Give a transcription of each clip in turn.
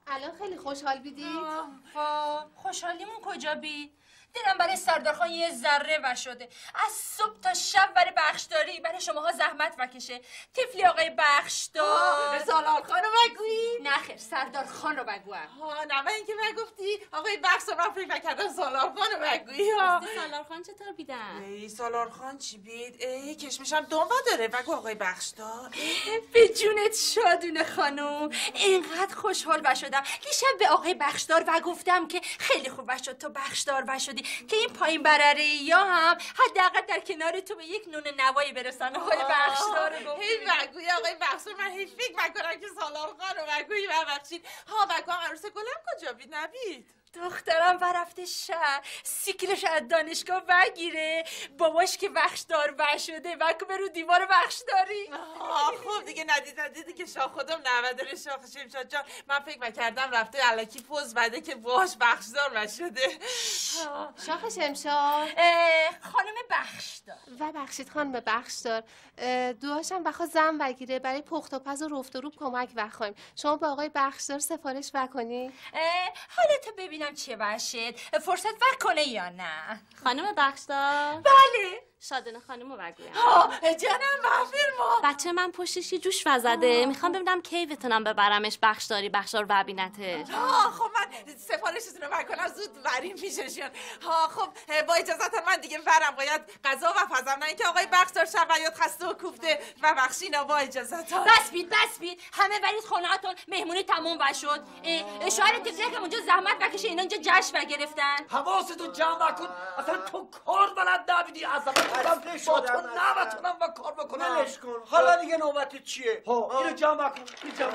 الان خیلی خوشحال بیدی؟ خوشحالیمون کجا بید؟ دلم برای سردارخان یه ذره و شده. از صبح تا شب برای بخشداری برای شماها زحمت وکشه. طفلی آقای بخشدار. سالارخان رو بگویی؟ نه خیر، سردارخان رو بگویم. نه من اینکه من گفتی آقای بخشدار، من فکر کردم سالارخان رو بگویی. سالارخان چطور بیدن؟ ای سالارخان چی بید؟ ای کشمشم دنبا داره. بگو آقای بخشدار. به جونت شادونه خانم. اینقدر خوشحال بشدم. دیشب به آقای بخشدار و گفتم که خیلی خوب شد تو بخشدار بشدی که این پایین برره یا هم حداقل در کنار تو به یک نون نوایی برسن. آقای بخشدار رو گفت. هی بگویی آقای بخشدار، من هی فکر میکنم که سالارخان رو بگویی. ببخشید. بگویم عروس گلم کجا بید؟ نبید؟ دخترم رفته شهر سیکلش از دانشگاه بگیره. باباش که بخشدار شده و برو دیوار بخشداری. خب دیگه ندیدی که شاه خودم نوداره شاه شمشاد جان. من فکر میکردم رفته الکی پوز بده که باش بخشدار شده. شاه شمشاد خانم بخشدار. و بخشید خانم بخشدار، دوهاشم بخوا زن بگیره برای پخت و پز و رفت و روب کمک بخوایم. شما به آقای بخشدار سفارش بکنی؟ حالا تو ببینم چه باشد فرصت کنه یا نه. خانم بخشدار؟ بله. شادنه خانم رو بگویم. جانم بفرما. بچه من پشتش یه جوش وزده. میخوام ببینم کی بتونم ببرمش بخشدار و بینتش. خب من سفارشتون رو بکنم زود بریم پیششون. خب با اجازهتون من دیگه برم. باید غذا و فضم، نه اینکه آقای بخشدار شبیات خسته و کوفته و بخشینا. با اجازهتون بس بید همه برید خونهاتون. مهمونی تموم شد. شوهر تفلیه که اونجا زحمت بکشه اینا اینجا جشن گرفتن. حواستو جمع کن. اصلا تو کار بلد نبودی. عظمت با تو نبتونم با کار بکنم. ولش کن. حالا دیگه نوبت چیه؟ اینو جمع کن.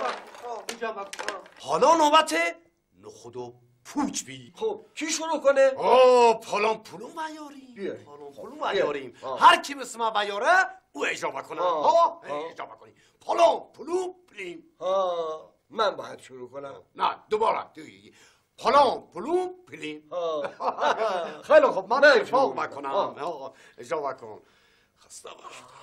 حالا نوبته نخود و پوچ بی. خب کی شروع کنه؟ پالان پلون ویاریم. هر کی مثل من ویاره او اجابه کنه. اجابه کنی. پالان پلون پلیم. من باید شروع کنم. نه دوباره. پالان پلون پلیم. خیلی خوب من اجابه کنم. اجابه کن. خسته باشم.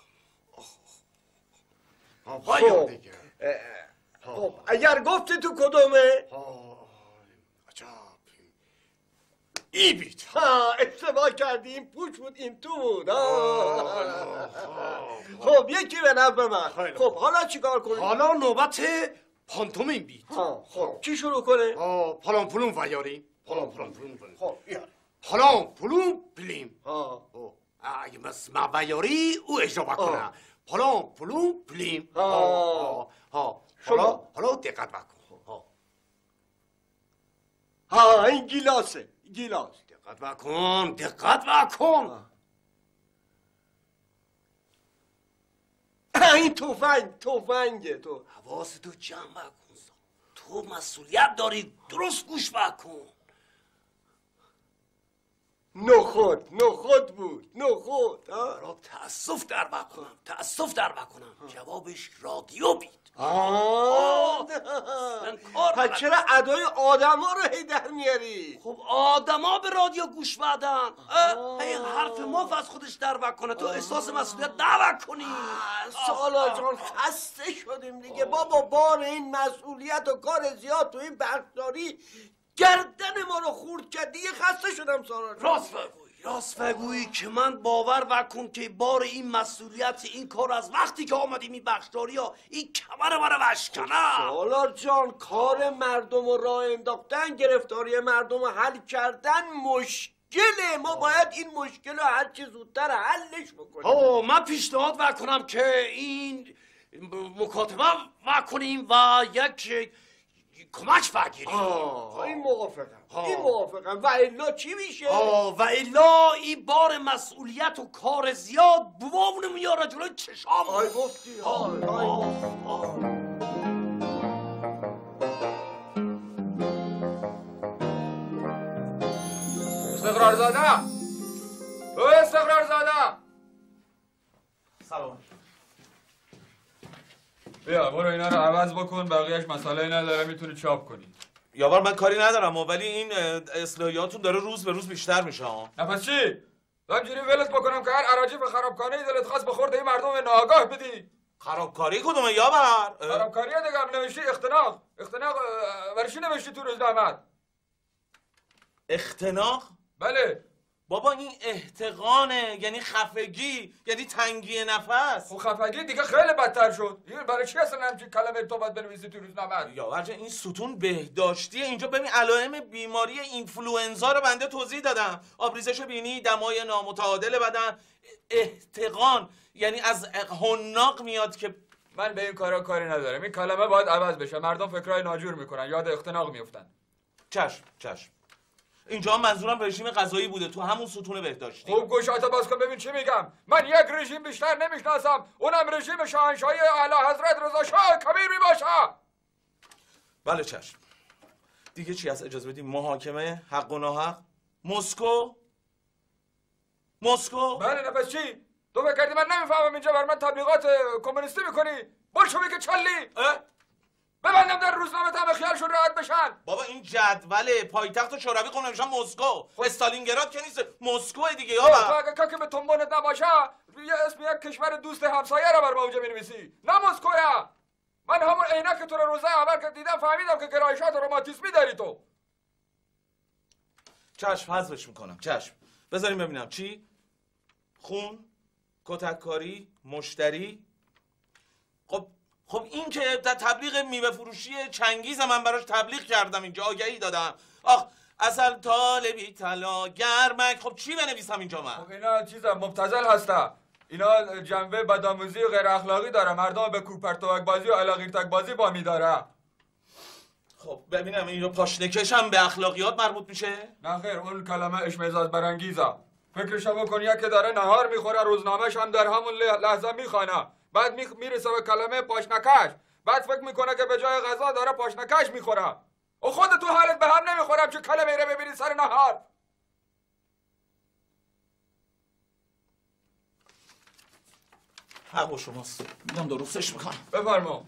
خب اگر گفتی تو کدومه؟ عجب ای بید. اشتباه کردی. این پوچ بود این تو بود. خب یکی به نفع من. خب حالا چیکار کنیم؟ حالا نوبت پانتومین بید. خب کی شروع کنه؟ پالان پلون ویاریم. پالان خب پالان پلون پلیم. اگه مثل من ویاری او اجابه کنه. پالان پلون پلیم. حالا دقت بکن. این گیلاسه. دقت بکن. این تفنگه. تو حواستو جمع کن. تو مسئولیت داری. درست گوش بکن. نخود بود. برای تأسف در بکنم. جوابش رادیو بید. پس چرا ادای آدم ها رو هی در میاری؟ خب آدم ها به رادیو گوش بدن. این حرف مف از خودش در بکنه. تو احساس مسئولیت نکنی. سالار جان خسته شدیم دیگه بابا. بار این مسئولیت و کار زیاد تو این بخشداری گردن ما رو خورد کرد دیگه. خسته شدم سالار جان. راست بگویی که من باور بکن که بار این مسئولیت این کار از وقتی که آمدیم این بخشداری ها این کمر منو وشکنم. سالار جان کار مردم رو راه انداختن، گرفتاری مردم رو حل کردن مشکله. ما باید این مشکل رو هر چه زودتر حلش بکنیم. من پیشنهاد بکنم که این مکاتبه بکنیم و یک کمک بگیریم. این موافقم. و الا چی میشه؟ و الا این بار مسئولیت و کار زیاد بوامونو میاره جلوی چشام. گفتی. استقرار زاده. سلام. بیا برو اینا رو عوض بکن. بقیهش مسئله نداره. میتونی چاپ کنی. یاور من کاری ندارم ولی این اصلاحیاتون داره روز به روز بیشتر میشه. پس چی؟ همجوری ولت بکنم که هر عراجی به خرابکانه ای دلت خواست به خورده این مردم ناآگاه بدی؟ خرابکاری کدومه یاور؟ خرابکاری دیگه نوشتی اختناق ورشی نوشتی تو روزنامه. اختناق؟ بله. بابا این احتقانه، یعنی خفگی، یعنی تنگی نفس. خب خفگی دیگه خیلی بدتر شد. برای چی اصلا همچین کلمه تو باید بنویسی تو روزنامه؟ یاور جان این ستون بهداشتیه. اینجا ببین علائم بیماری اینفلوئنزا رو بنده توضیح دادم. آبریزش بینی، دمای نامتعادل بدن، احتقان یعنی از حناق میاد که من به این کارا کاری ندارم. این کلمه باید عوض بشه. مردم فکرای ناجور میکنن، یاد اختناق میافتن. چشم. اینجا منظورم رژیم غذایی بوده تو همون ستون بهداشتی. خوب گوشاتو باز کن ببین چی میگم. من یک رژیم بیشتر نمیشناسم، اونم رژیم شاهنشاهی اعلی حضرت رضا شاه کبیر میباشه. بله چشم. دیگه چی هست اجازه بدیم؟ محاکمه حق و ناحق؟ مسکو؟ بله نفس چی؟ تو فکر کردی من نمیفهمم اینجا بر من تبلیغات کمونیستی میکنی؟ بلشویک که چلی ببندم در روزنامه تا خیالشون راحت بشن. بابا این جدول پایتخت شوروی خب نوشتن مسکو. استالینگراد که نیست، مسکو دیگه یابا. اگه که به تنبونت نباشه یه اسم یک کشور دوست همسایه رو بر ما اونجا می‌نویسی، نه مسکویا. من همون عینک تو رو روزه اول که دیدم فهمیدم که گرایشات روماتیسمی داری تو. چشم حذفش میکنم. چشم بذاریم ببینم چی؟ خون، کتککاری، مشتری. خب این که تبلیغ میوه فروشی چنگیز من براش تبلیغ کردم، اینجا آگهی دادم. آخ اصل طالبی طلا گرمک. خب چی بنویسم اینجا من؟ خب اینا چیزا مبتذل هستا. اینا جنبه بدآموزی و غیر اخلاقی داره، مردم به کوپرتوک بازی و الاغیرتک بازی با میداره. خب ببینم اینجا پاشنکش هم به اخلاقیات مربوط میشه؟ نه خیر، اون کلمه اشمئزاز برانگیزه. فکرشو بکن یکی داره نهار میخوره، روزنامه‌ش هم در همون لحظه میخوانه، بعد میرسه به کلمه پاشنکش، بعد فکر میکنه که به جای غذا داره پاشنکش میخوره. و خودت تو حالت به هم نمیخورم چه کلمه رو ببینی سر نهار. حق با شماست، میدم درستش میکنم. بفرما.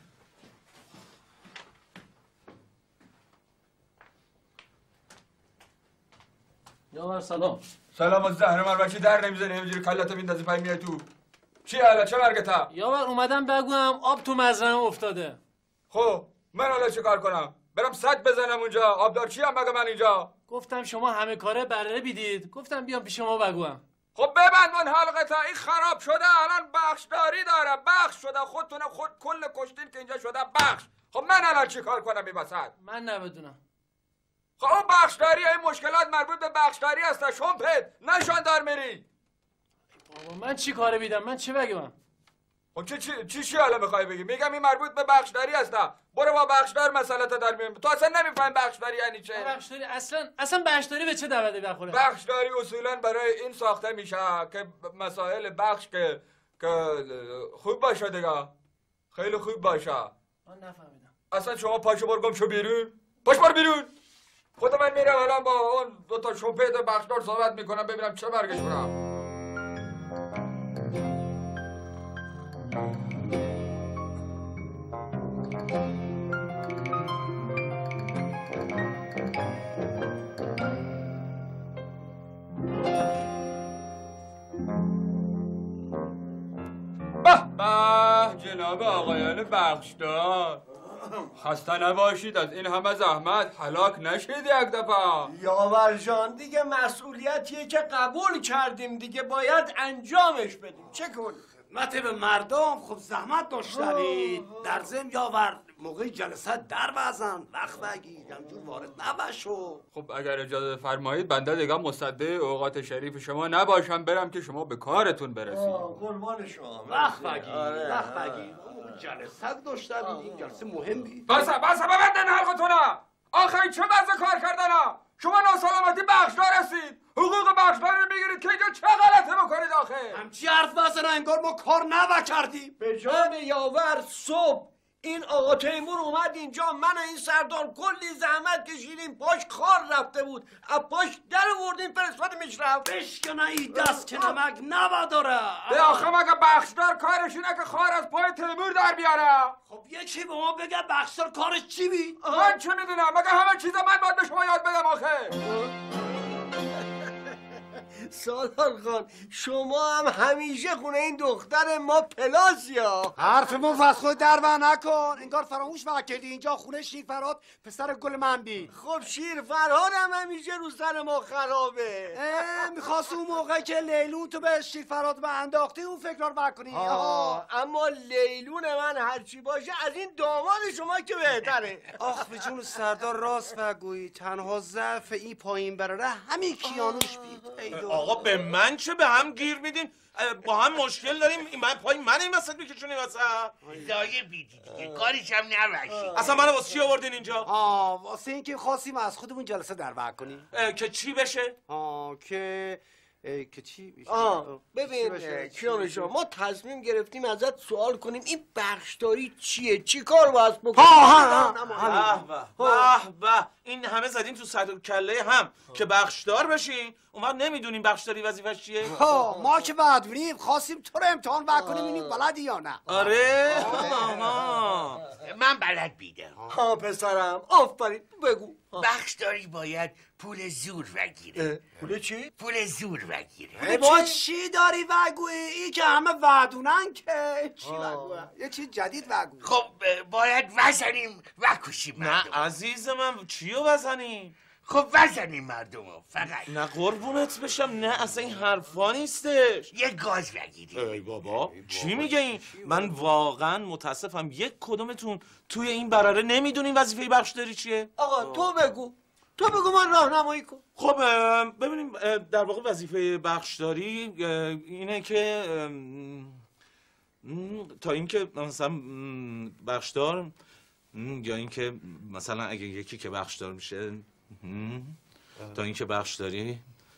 یاور سلام. سلام از زهر من بچی در نمیزنی اینجوری کلتو میندازی پای میای تو. چی حالا چه مرگتا؟ یاور اومدم بگویم آب تو مزرعه افتاده. خب من حالا چه کار کنم؟ برم سد بزنم اونجا؟ آبدار چی هم مگه من اینجا؟ گفتم شما همه کاره برره بیدید، گفتم بیام پیش شما بگویم. خب ببند من حلقتا، این خراب شده الان بخشداری داره، بخش شده خود کل کشتین که اینجا شده بخش. خب من الان چی کار کنم این وسط؟ من نبدونم. خب اون بخشداری این مشکلات مربوط به بخشداری هسته شمپت نشان دار میری. بابا من چی کاره بیدم؟ من چه بگم؟ خب چی حالا میخوای بگی؟ میگم این مربوط به بخشداری هسته، برو با بخشدار مسئله‌تو در میون. تو اصلا نمیفهمی بخشداری یعنی چه؟ بخشداری اصلا بخشداری به چه دعوتی بخوره؟ بخشداری اصولا برای این ساخته میشه که مسائل بخش که خوب باشه دیگه، خیلی خوب باشه. من نفهمیدم. اصلا شما پاشو برگم شو بیرون، پاش بر بیرون. خود من میرم الان با اون دو تا شمپت بخشدار صحبت میکنم ببینم چه برگش کنم. به جناب آقایان بخشدار، خسته نباشید، از این همه زحمت هلاک نشید یک دفعه. یاور جان دیگه مسئولیتیه که قبول کردیم دیگه باید انجامش بدیم، چه کنیم؟ خدمت به مردم خب زحمت داشتنید. در ضمن یاور موقع جلسه در بزن وقت بگیر، همجور وارد نباشو. خب اگر اجازه فرمایید بنده دیگه مصدق اوقات شریف شما نباشم، برم که شما به کارتون برسید. قربان شما. وقت بگیر وقت بگیر، جلسه داشتنید، این جلسه مهمی. بس ببندن حلقتونه. آخه چه وضع کار کردنه؟ شما ناسلامتی بخشدار هستید، حقوق بخشدار رو میگیرید که اینجا چه غلطی بکنید آخه؟ همچی حرف بزنه انگار ما کار نکردیم. به جان یاور صبح این آقا تیمور اومد اینجا، من این سردار کلی زحمت کشیدیم، پاش خار رفته بود، از پاش در آوردیم فرستادیمش رفت. بشکنه این دست که نمک نباداره. به آخه مگه بخشدار کارش اینه که خار از پای تیمور در بیاره؟ خب یکی به ما بگه بخشدار کارش چی بید؟ من چه میدونم؟ مگه همه چیزا من باید به شما یاد بدم آخه؟ سالار خان شما هم همیشه خونه این دختر ما پلاس یا حرفمون از خود در و نکن. انگار فراموش کردی اینجا خونه شیر فرهاد پسر گل منبی. خب شیر فرهاد هم همیشه رو سر ما خرابه. میخواست اون موقع که لیلون تو به شیر فرهاد به انداختی اون فکر رو بکنی. اما لیلون من هرچی باشه از این داماد شما که بهتره. آخ به جون سردار راست بگویی. تنها ضعف این پایین براره همین کیانوش بید. آقا به من چه به هم گیر میدین؟ با هم مشکل داریم. این پای من این وسط میکشونی وسط. دایه بیدی دیگه کارش هم نباشی. اصلا منو واسه چی آوردین اینجا؟ واسه اینکه خواستیم از خودمون جلسه در وقت کنیم. که چی بشه؟ که چی بشه؟ ببین کیانوش ما تصمیم گرفتیم ازت سوال کنیم این بخشداری چیه؟ چی کار باید بکنیم؟ به این همه زدین تو سر کله هم که بخشدار بشین. اون وقت نمیدونیم بخشداری وظیفش چیه؟ ما که بدونیم خواستیم تو رو امتحان بکنیم اینی بلدی یا نه. آره؟ من بلد بیدم. پسرم آفرین بگو. بخشداری باید پول زور بگیره. پول چی؟ پول زور بگیره. با چی داری بگویی؟ این که همه وعدونن که چی بگویی؟ یه چیز جدید بگویی. خب باید وزنیم و کشیم مردم. نه عزیز من چیو بزنیم؟ خب وزنیم مردمو فقط. نه قربونت بشم نه اصلا این حرفا نیستش. یه گاز بگیریم. ای بابا چی میگه این؟ من واقعا متاسفم یک کدومتون توی این براره نمیدونین وظیفه بخشداری چیه؟ آقا تو بگو من راهنمایی کن. خب ببینیم در واقع وظیفه بخشداری اینه که تا اینکه مثلا بخشدار یا اینکه مثلا اگه یکی که بخشدار میشه تا اینکه بخشداری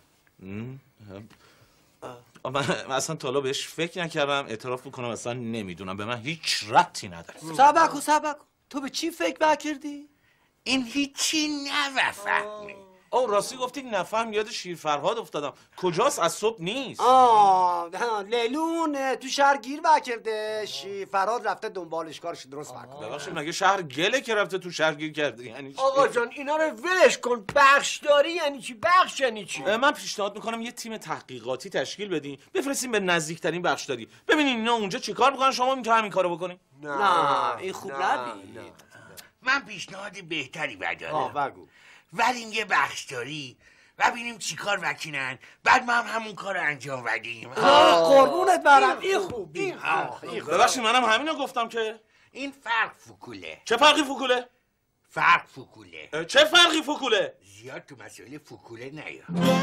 من اصلا تا حالا بهش فکر نکردم. اعتراف بکنم اصلا نمیدونم. به من هیچ ربطی نداره. سبکو تو به چی فکر بکردی؟ این هیچی نفهمی. راستی گفتی نفهم یاد شیر فرهاد افتادم. کجاست؟ از صبح نیست. لیلون تو شهر گیر بکرده. شیر فرهاد رفته دنبالش کارش درست بکنه. ببخشید مگه شهر گله که رفته تو شهر گیر کرده؟ یعنی آقا جان اینا رو ولش کن. بخشداری یعنی چی؟ بخش یعنی چی؟ من پیشنهاد میکنم یه تیم تحقیقاتی تشکیل بدین بفرستیم به نزدیکترین بخشداری ببینین اینا اونجا چیکار میکنن شما میتونید همین کارو بکنین. نه این خوب نبید. من پیشنهاد بهتری بدارم. بگو. بریم یه بخشداری و ببینیم چی کار وکینن بعد ما هم همون کار رو انجام بدیم. قربونت برم این خوبی. ببخشید منم همینو گفتم که این فرق فکوله. چه فرقی فکوله؟ فرق فکوله. چه فرقی فکوله؟ زیاد تو مسئله فکوله نیا.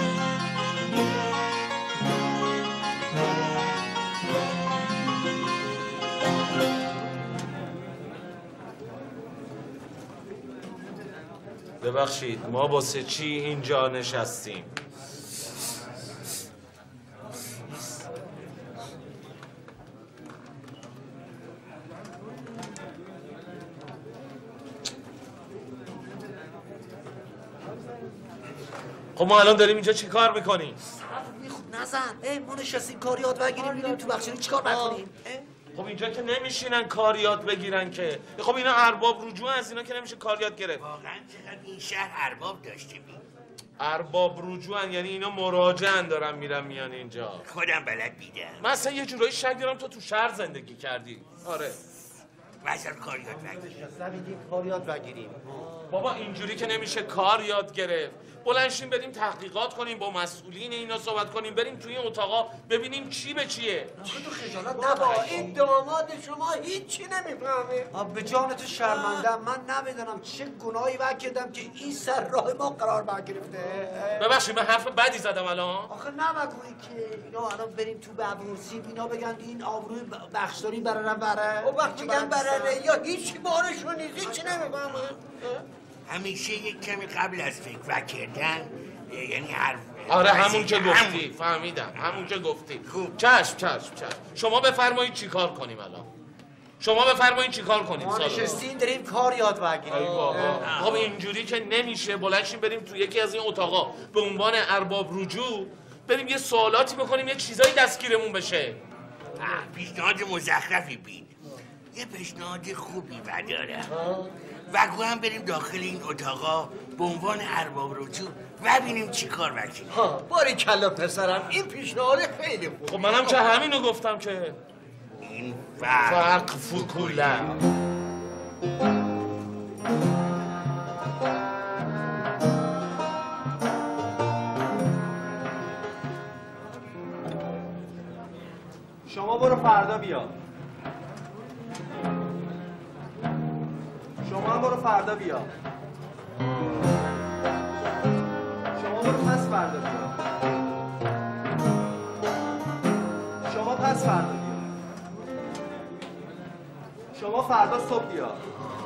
ببخشید ما واسه چی اینجا نشستیم؟ خب ما الان داریم اینجا چی کار میکنیم؟ نزن ما نشستیم کار یاد بگیریم میریم تو بخشداری چی کار بکنیم؟ خب اینجا که نمیشینن کار یاد بگیرن که. خب اینا ارباب رجوع از اینا که نمیشه کار یاد گرفت. واقعا چقدر این شهر ارباب داشته بی. ارباب رجوعن یعنی اینا مراجعن دارن میرن میان اینجا. خودم بلد بیدم. من اصلا یه جورایی شک دارم تو شهر زندگی کردی. آره واسه کار یاد بگیریم. کار یاد بگیریم. بابا اینجوری که نمیشه کار یاد گرفت. بلنشیم بریم تحقیقات کنیم با مسئولین اینا صحبت کنیم بریم توی این اتاقا ببینیم چی به چیه. تو خجالت نباش. این داماد شما هیچی نمیفهمه. به جان تو شرمنده من نمیدونم چه گناهی کردم که این سر راه ما قرار برگرفته. ببخشید من حرف بدی زدم الان. آخه نمگویی که اینا الان بریم تو ببورسیم اینا بگن این آبروی بخشداری برارن بره. و وقتی میگن براره یا هیچی بارشون نیست هیچی نمیفهمه. همیشه یک کمی قبل از فکر کردن یعنی حرف. آره همون که گفتی فهمیدم همون که گفتی. چشم شما بفرمایید چی کار کنیم الان. شما بفرمایید چی کار کنیم. ما نشستیم داریم کار یاد بگیریم. ای بابا خب اینجوری که نمیشه. بلنشیم بریم تو یکی از این اتاقا به عنوان ارباب رجوع بریم یه سوالاتی بکنیم یه چیزایی دستگیرمون بشه. پیشنهاد مزخرفی بین. یه پیشنهاد خوبی بداره. و هم بریم داخل این اتاقا به عنوان ارباب رجوع و ببینیم چی کار وکیل. باریکلا پسرم، این پیشنهاد خیلی خوب. خب منم که همینو گفتم که این فرق فکوله. شما برو فردا بیا. شما هم برو فردا بیا. شما برو پس فردا بیا. شما پس فردا بیا. شما فردا صبح بیا.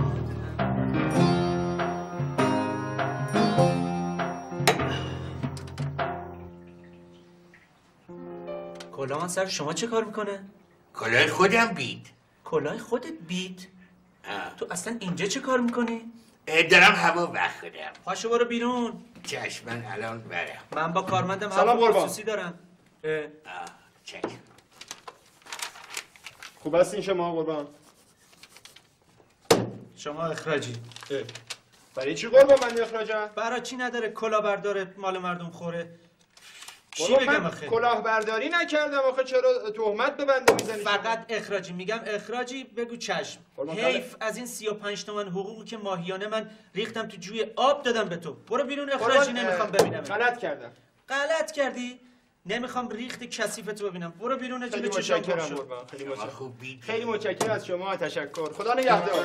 کلاه سر شما چه کار میکنه؟ کلاه خودم بید. کلاه خودت بید؟ تو اصلا اینجا چه کار میکنی؟ دارم هوا وقت خودم. پاشو برو بیرون. چشم من الان برم. من با کارمندم سلام حرف خصوصی دارم. چک. خوب هستین شما قربان؟ شما اخراجی. برای چی قربان من اخراجم؟ برای چی نداره کلاهبردار مال مردم خوره؟ چی بابا بگم من آخه؟ کلاهبرداری نکردم آخه، چرا تهمت به بنده میزنی؟ فقط اخراجی. میگم اخراجی بگو چشم. حیف از این 35 تومن حقوقی که ماهیانه من ریختم تو جوی آب دادم به تو. برو بیرون اخراجی، نمیخوام ببینم. غلط کردم. غلط کردی؟ نمیخوام ریخت کثیفتو ببینم. برو بیرون. خیلی متشکرم قربان. خیلی متشکرم. خیلی متشکرم از شما. تشکر. خدا نگهدار.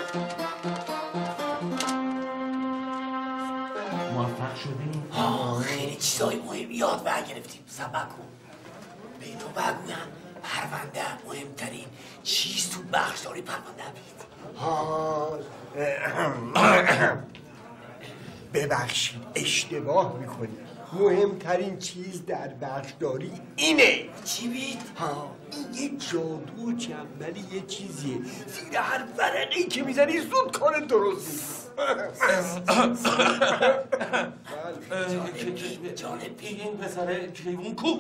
موفق شدیم؟ خیلی چیزای مهم یاد برگرفتیم. صبر کن. به تو بگویم پرونده مهمترین چیز تو بخشداری پرونده بید. ببخشید اشتباه میکنی. مهمترین چیز در بخشداری اینه. چی بید؟ این یه جادو جنبلی یه چیزیه، زیر هر ورقی که میزنی زود کار درست جالب این پسر کیوون کو؟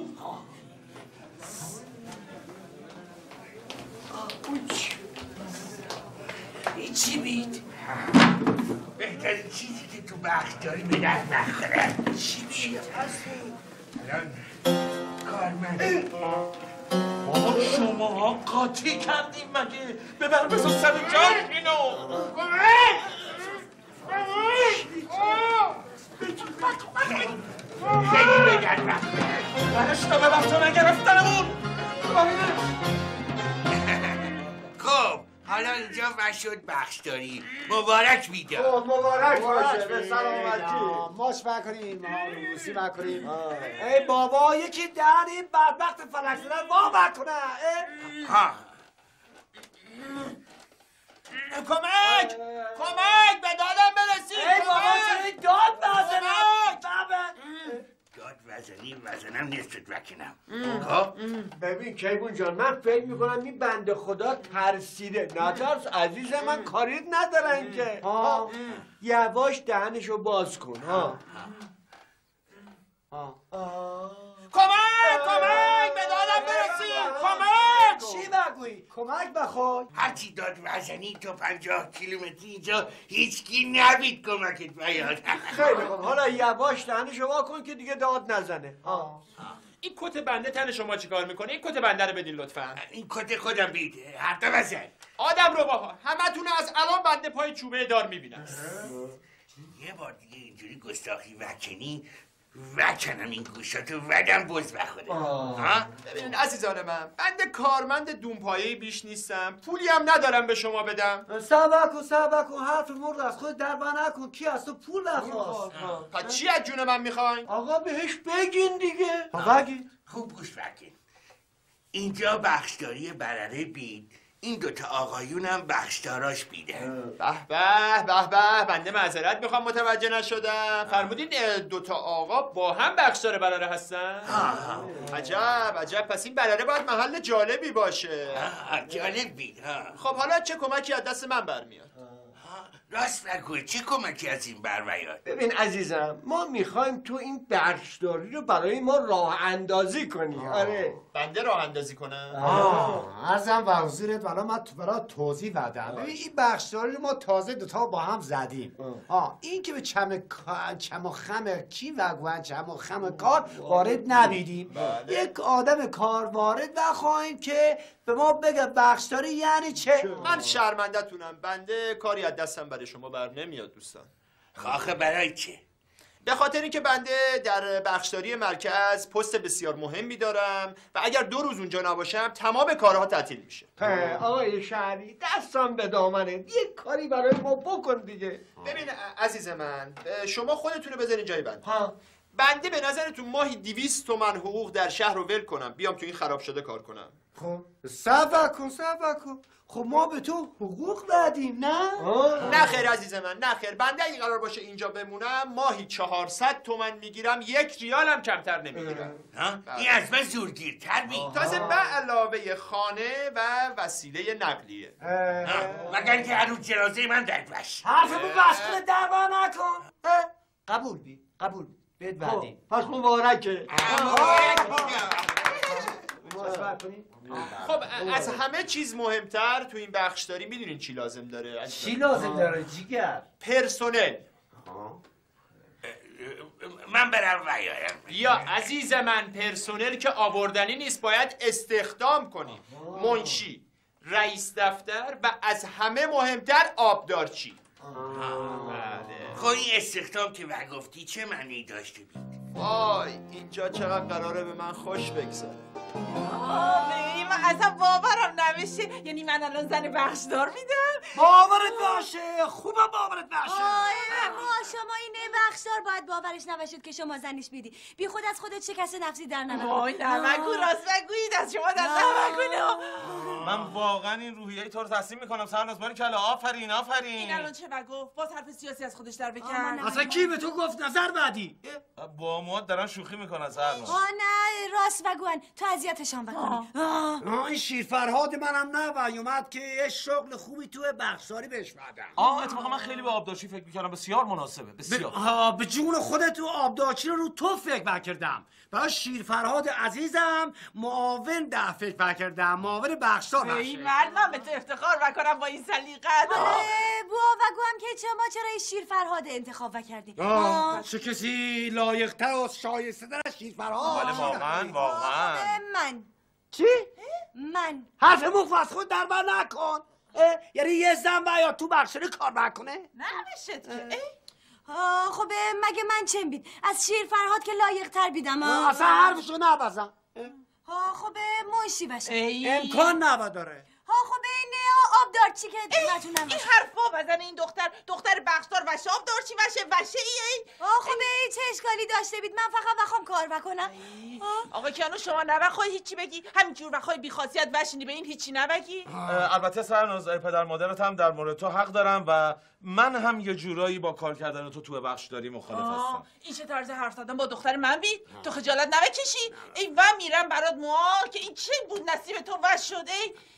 این چی بید؟ بهترین چیزی که تو بخشداری به در نخوره. چی بید؟ الان کارمند بابا شما قاطی کردیم مگه؟ ببر بسو سر جان اینو. خیلی بگرد وقت برشتا به وقتا نگرفتنمون. خب حالا اینجا وشد بخشداری. مبارک بیدار. خب مبارک باشه. به ماش بکنیم روسی بکنیم. ای بابا یکی دهن این بدبخت فلک زدن وا بکنه. کمک به دادم برسید. ای بابا چرا این داد بزنم؟ داد وزنم نیستت وکنم. ببین کیوون جان، من فکر میکنم این بنده خدا ترسیده. نترس عزیز من، کاریت ندارن که. یواش دهنشو باز کن. کمک به دادم برسید. کمک. چی بگویی؟ کمک بخوای. هرچی داد وزنی تو 50 کیلومتری اینجا هیچکی نبید کمکت بیاد. خیلی خوب، حالا یواش دهنشو وا کن که دیگه داد نزنه. این کت بنده تن شما چیکار میکنه؟ این کت بنده رو بدین لطفا. این کت خودم بید. حتی بزن. آدم رو باها همتون از الان بنده پای چوبه دار میبینم. یه بار دیگه اینجوری گستاخی وکنی وکنم این گوشاتو ودم بز بخوره. ببینین عزیزان من، بنده کارمند دونپایه‌ای بیش نیستم، پولی هم ندارم به شما بدم. صبر کن حرف مرد از خود در بر نکن. کی از تو پول نخواست؟ پس چی از جون من میخواین؟ آقا بهش بگین دیگه. بگین. خوب گوش بکن. اینجا بخشداری برره بید. این دوتا آقایونم بخشداراش بیده. به بنده معذرت میخوام متوجه نشدم. فرمودین دوتا آقا با هم بخشدار برره هستن؟ عجب پس این برره باید محل جالبی باشه. جالب بید. خب حالا چه کمکی از دست من برمیاد؟ راست نگو چه کمکی از این برمیاد؟ ببین عزیزم، ما میخوایم تو این بخشداری رو برای ما راه اندازی کنی. آره بنده راه اندازی کنم؟ عرضم و حضورت ولی من برات توضیح بدم. ببین این بخشداری رو ما تازه دوتا با هم زدیم. این که به چم و خم کی وگوان چم و خم کار وارد نبیدیم. یک آدم کار وارد نخواهیم که به ما بگه بخشداری یعنی چه. من شرمنده‌تونم، بنده کاری از دستم برای شما بر نمیاد دوستان. آخه برای چه؟ به خاطر اینکه بنده در بخشداری مرکز پست بسیار مهمی دارم و اگر 2 روز اونجا نباشم تمام کارها تعطیل میشه. آقای شهری دستم به دامنه، یک کاری برای ما بکن دیگه. ببین عزیز من، شما خودتونو بذارین جای بنده. بنده به نظرتون ماهی 200 تومن حقوق در شهر رو ول کنم بیام تو این خراب شده کار کنم؟ خب صبر کن. خب ما به تو حقوق دادیم نه؟ نه خیر عزیز من، نه خیر. بنده اگه قرار باشه اینجا بمونم ماهی 400 تومن میگیرم، 1 ریال هم کمتر نمیگیرم. این از من زورگیرتر بود. تازه به علاوه خانه و وسیله نقلیه. مگر که هنوز جنازه من در بش. حرفمو بس کنه دعوا نکن. قبول بی بهت بعدی. پس مبارکه. خب از همه چیز مهمتر تو این بخشداری میدونین چی لازم داره؟ چی لازم داره جیگر؟ پرسنل. من برم ویایم. یا عزیز من، پرسنل که آوردنی نیست، باید استخدام کنیم. منشی، رئیس دفتر و از همه مهمتر آبدارچی. خب این استخدام که گفتی چه معنی داشته بید؟ وای اینجا چقدر قراره به من خوش بگذره. من اصلا باورم نمیشه. یعنی من الان زن بخشدار میدم؟ باورت باشه، خوبه باورت باشه. شما این بخشدار باید باورش نباشید که شما زنش میدی. بی خود از خودت شکست نفسی در نمک. وای نمکو راست نگویید، از شما در نمکونو. من واقعا این روحیه تو رو تسلیم میکنم. سرناز باری کلا. آفرین. این الان چه گفت؟ باز حرف سیاسی از خودش در بکن. اصلا کی به تو گفت نظر بعدی؟ با مواد دارن شوخی میکنن سرناز. نه راست بگوین، تو اذیتشان بکنی. این شیرفرهاد منم اومد که یه شغل خوبی تو بخشداری بهش بدم. اتفاقا من خیلی به آبدارچی فکر میکردم، بسیار مناسبه. بسیار به جون خودت تو آبدارچی رو تو فکر کردم. برای شیرفرهاد عزیزم معاون ده فکر کردم، معاون بخشدار. این مرد من به تو افتخار بکنم با این سلیقت. بگو هم که چرا این شیرفرهاد انتخاب کردی؟ چه کسی لایق‌تر و شایسته‌تر از شیرفرهاد؟ بله واقعا. من چی؟ من حرف مفت از خود در بر نکن. یعنی یه زن باید تو بخشداری کار نکنه؟ نمیشه که. خب مگه من چه بید؟ از شیرفرهاد که لایق‌تر بیدم. اصلا حرفشو نبزن. خب منشی باشه. امکان نبداره. خب این آبدارچی که نتونم. این حرفا بزن این دختر بخشدار وشه آبدارچی وشه ای. خب این چه اشکالی داشته بید؟ من فقط بخوام کار بکنم. آقا کیانو شما نبخوای هیچی بگی؟ همینجور بخوای بی خاصیت وشینی به این هیچی نبگی؟ البته سرناز، پدر مادرت هم در مورد تو حق دارم و من هم یه جورایی با کار کردن تو بخشداری مخالف هستم. این چه طرز حرف زدن با دختر من بید؟ تو خجالت نبکشی؟ ای و میرم برات که این چه بود نصیب تو وش شده؟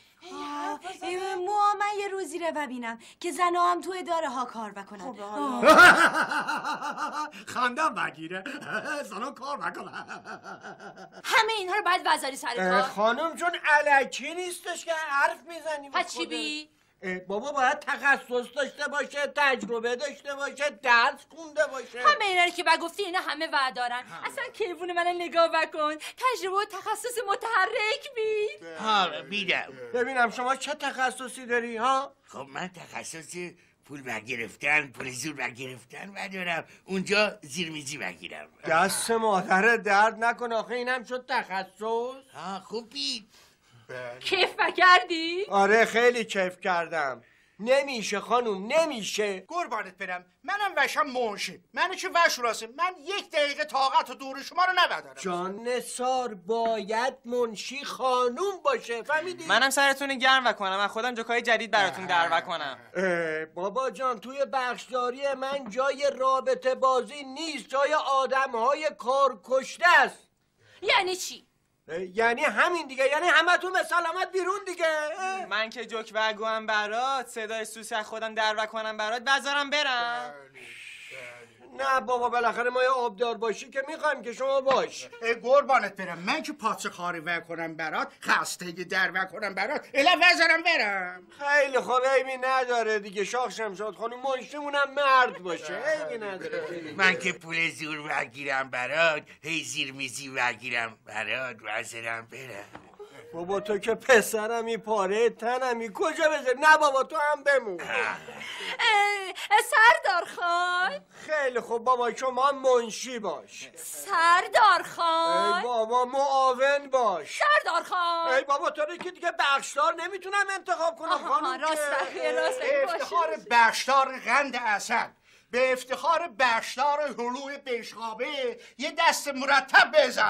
من یه روزی رو ببینم که زنها هم تو اداره ها کار بکنن. خندم بگیره، زنها کار بکنن. همه اینها رو باید وزاری سر کار. خانم چون الکی نیستش که حرف میزنی. پس چی بی؟ بابا باید تخصص داشته باشه، تجربه داشته باشه، درس خونده باشه. همه اینا رو که بگفتی اینا همه وعدارن. اصلا کیوون من نگاه بکن، تجربه و تخصص متحرک بید. بیدم ببینم شما چه تخصصی داری ها؟ خب من تخصص پول بگرفتن، پول زور بگرفتن ندارم، اونجا زیرمیزی بگیرم. دست مادر درد نکن، آخه اینم شد تخصص. خوب بید. کیف کردی؟ آره خیلی کیف کردم. نمیشه خانوم، نمیشه. قربانت برم، منم وشم منشی. من چه وش راسه؟ من 1 دقیقه طاقت و دور شما رو ندارم. جان سار باید منشی خانوم باشه، فهمیدی؟ منم سرتون گرم کنم، من خودم جوکای جدید براتون در کنم. بابا جان توی بخشداری من جای رابطه بازی نیست، جای آدم‌های کار کشته است. یعنی چی؟ یعنی همین دیگه، یعنی همتون به سلامت بیرون دیگه. من که جوک بگوام برات، صدای سوسک خودم در کنم برات، بذارم برم. نه بابا، بالاخره ما یه آبدار باشی که میخوایم که شما باش. قربانت برم، من که پاچه خاری وکنم برات، خستگی در وکنم برات، الا وزارم برم. خیلی خوب، عیبی نداره دیگه. شاخ شمشاد خانم منشیمونم مرد باشه، عیبی نداره. من که پول زور وگیرم برات، هی زیر میزی وگیرم برات، وزارم برم. بابا تو که پسرمی، پاره تنمی، کجا بذاری؟ نه بابا تو هم بمون. سردار خان. خیلی خوب بابا، شما منشی باش. سردار خان. ای بابا معاون باش. سردار خان. ای بابا تو که دیگه بخشدار نمیتونم انتخاب کنم خانم. راست افتخار بخشدار قند عسل، به افتخار بخشدار هلوی بشقابه یه دست مرتب بزن.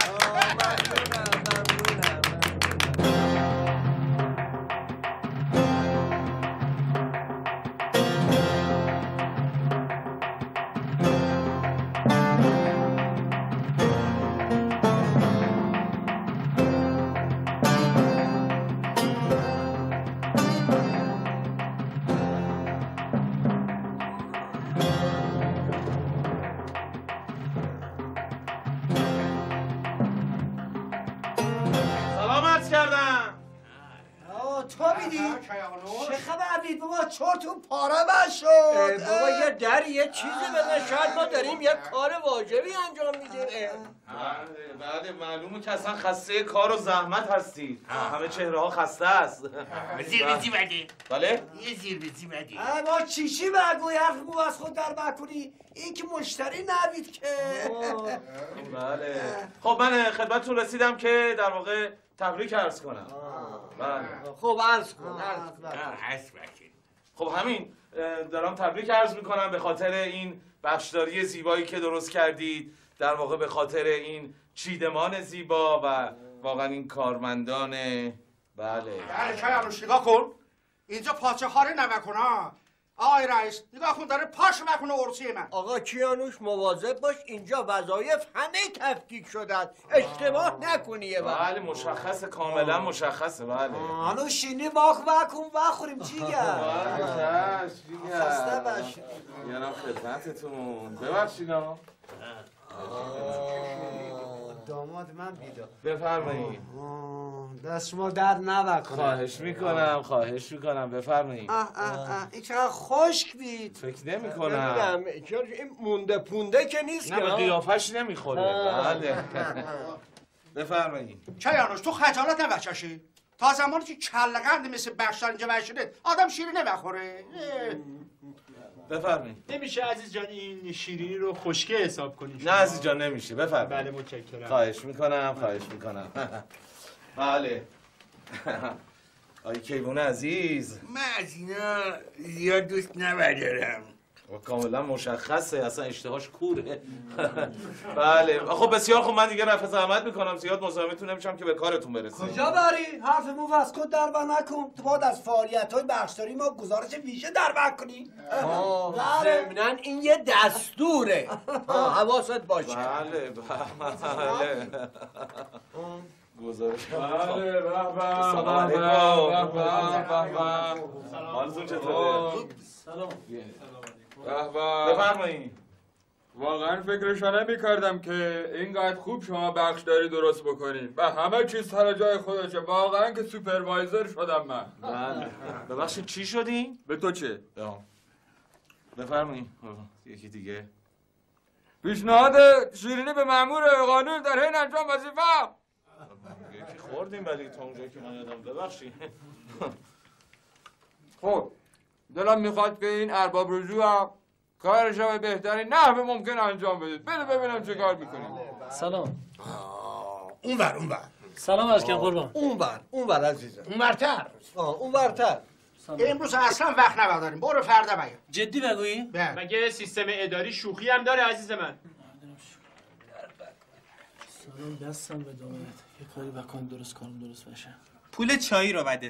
چه خبر بید بابا؟ چورتون پاره بشد. بابا یه در یه چیزی بزن، شاید ما داریم یه کار واجبی انجام میدیم. بله معلومه که اصلا خسته کار و زحمت هستید. همه چهره ها خسته است. زیر بیزی بده. بله؟ یه زیر بیزی بده. ما چیشی بگوی حرف مو از خود در بکنی، این که مشتری نبید که. بله خب من خدمتتون رسیدم که در واقع تبریک عرض کنم. بله خب عرض کن. خب همین دارم تبریک عرض میکنم به خاطر این بخشداری زیبایی که درست کردید، در واقع به خاطر این چیدمان زیبا و واقعا این کارمندان. بله کیانوش نگاه کن، اینجا پاچه خاری نمکن ها. آقای رئیس نگاه کن، داره پاش مکنه عرصی من. آقا کیانوش مواظب باش، اینجا وظایف همه تفکیک شدن، اشتباه نکنی یه وقت. بله مشخصه، کاملا مشخصه. بله هنو شینی واک وکن وخوریم چی گرد؟ خسته باشید. میانم خدمتتون، ببخشید ها. داماد من بیدار. بفرمایید. دست شما درد نکنه. خواهش میکنم بفرمایید. این چقدر خشک بید. فکر نمی‌کنم. این مونده پونده که نیست که. نه به قیافش نمیخوره. بله بفرمایید. کیانوش تو خجالت نبچشی؟ تا زمانی که کله‌قند مثل بخشدار اینجا بشینه آدم شیری نمیخوره. بفرمایید. نمیشه عزیز جان این شیرینی رو خشکه حساب کنی؟ نه عزیز جان نمیشه. بفرمایید. بله متشکرم. خواهش میکنم. بله آی کیوان عزیز، من از اینا زیاد دوست ندارم. کاملا مشخصه، اصلا اشتهاش کوره. بله خب بسیار خوب، من دیگه رفع زحمت میکنم، زیاد مزاحمتون نمیشم که به کارتون برسیم. کجا بری؟ حرف مو واسکو در نکن. تو باید از فعالیت‌های بخشداری ما گزارش ویژه در کنی. ضمناً این یه دستوره. حواست باشه. بله گزارش. بله سلام علیکم. حالتون چطوره؟ سلام. بفرمایید. واقعا فکرشو نمی‌کردم که اینقدر خوب شما بخشداری درست بکنین و همه چیز سر جای خودشه. واقعا که سوپروایزر شدم من. بله ببخشید چی شدین؟ به تو چه؟ بفرمایید. یکی دیگه. پیشنهاد شیرینی به مأمور قانون در حین انجام وظیفه. یکی خوردیم ولی تا اونجایی که من یادم. ببخشید. خب دلم میخواد که این ارباب رجوع هم کارش رو به بهترین نحو ممکن انجام بدید. بده ببینم چه کار میکنید. سلام. اونور. سلام عرض کنم قربان. اونور عزیزم. اونورتر. اونورتر. امروز اصلا وقت نبرداریم، برو فردا بیا. جدی بگویی؟ مگه سیستم اداری شوخی هم داره عزیز من؟ سلام دستم به دامت. یه کاری بکن کارم درست بشه. پول چایی رو بده.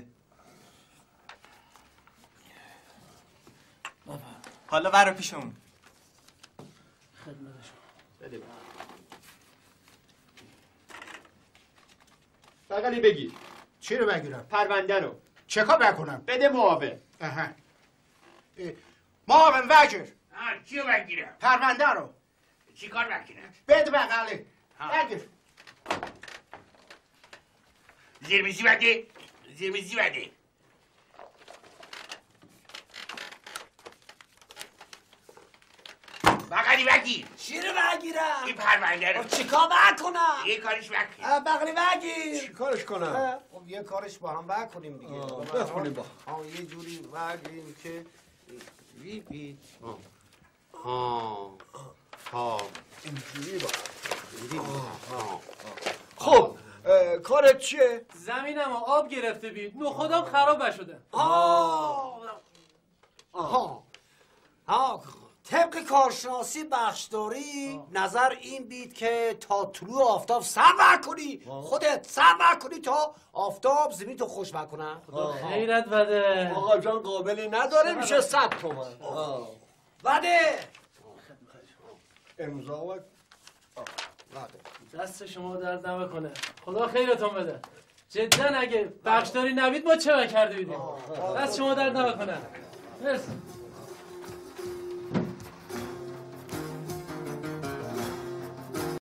حالا برو پیشمون. خدمت شما. بده. بغلی بگیر. چی رو بگیرم؟ پرونده رو. چه کار بکنم؟ بده معاون. معاون وجر. چی رو بگیرم؟ پرونده رو. چی کار بگیرم؟ بده بغلی. بگیر. زیرمیزی بده. زیرمیزی بده. بغلی بگیر. چی رو بگیرم؟ این پرونده رو. چیکار بکنم؟ یه کارش بگیر. بغلی بگیر. چی کارش کنم؟ خب یه کارش با هم بکنیم دیگه. بخونیم با یه جوری بگیم که بی اینجوری خب کارت چیه؟ زمینم آب گرفته بید نخودم خراب نشده. طبق کارشناسی بخشداری نظر این بید که تا طلوع آفتاب صبر کنی، خودت صبر کنی تا آفتاب زمین تو خوش بکنه. خیرت بده. آقا جان قابلی نداره میشه 100 تومن. بده. امضا و دست شما درد نکنه. خدا خیرتون بده. جدا اگه بخشداری نبید ما چه کرده بیدیم. دست شما درد نکنه. مرسی.